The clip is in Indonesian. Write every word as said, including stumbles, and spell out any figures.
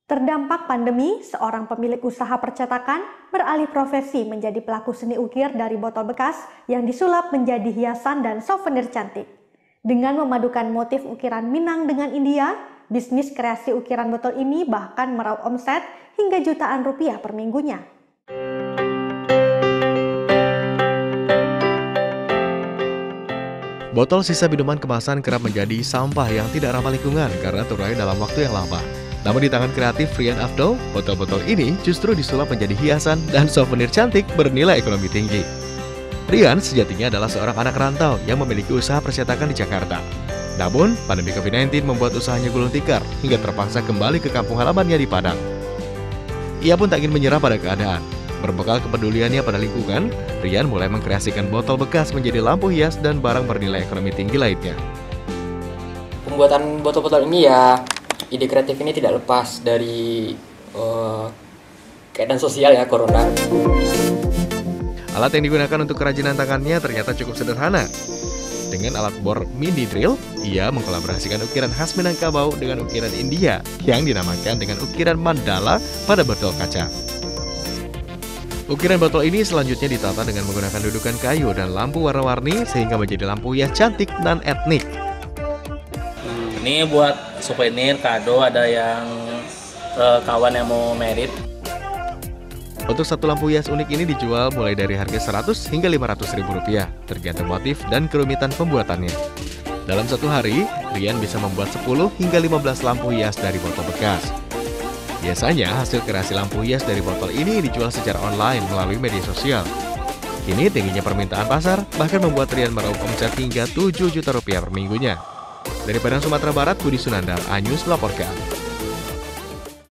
Terdampak pandemi, seorang pemilik usaha percetakan beralih profesi menjadi pelaku seni ukir dari botol bekas yang disulap menjadi hiasan dan souvenir cantik. Dengan memadukan motif ukiran Minang dengan India, bisnis kreasi ukiran botol ini bahkan meraup omset hingga jutaan rupiah per minggunya. Botol sisa minuman kemasan kerap menjadi sampah yang tidak ramah lingkungan karena terurai dalam waktu yang lama. Namun di tangan kreatif Rian Afdol, botol-botol ini justru disulap menjadi hiasan dan souvenir cantik bernilai ekonomi tinggi. Rian sejatinya adalah seorang anak rantau yang memiliki usaha percetakan di Jakarta. Namun, pandemi covid sembilan belas membuat usahanya gulung tikar hingga terpaksa kembali ke kampung halamannya di Padang. Ia pun tak ingin menyerah pada keadaan. Berbekal kepeduliannya pada lingkungan, Rian mulai mengkreasikan botol bekas menjadi lampu hias dan barang bernilai ekonomi tinggi lainnya. Pembuatan botol-botol ini ya, ide kreatif ini tidak lepas dari uh, keadaan sosial ya, corona. Alat yang digunakan untuk kerajinan tangannya ternyata cukup sederhana. Dengan alat bor mini drill, ia mengkolaborasikan ukiran khas Minangkabau dengan ukiran India yang dinamakan dengan ukiran mandala pada botol kaca. Ukiran botol ini selanjutnya ditata dengan menggunakan dudukan kayu dan lampu warna-warni sehingga menjadi lampu hias cantik dan etnik. Ini buat souvenir, kado, ada yang uh, kawan yang mau merit. Untuk satu lampu hias unik ini dijual mulai dari harga seratus hingga lima ratus ribu rupiah, tergantung motif dan kerumitan pembuatannya. Dalam satu hari, Rian bisa membuat sepuluh hingga lima belas lampu hias dari botol bekas. Biasanya, hasil kreasi lampu hias dari botol ini dijual secara online melalui media sosial. Kini tingginya permintaan pasar bahkan membuat Rian meraup omset hingga tujuh juta rupiah per minggunya. Dari Padang, Sumatera Barat, Budi Sunandar, A News melaporkan.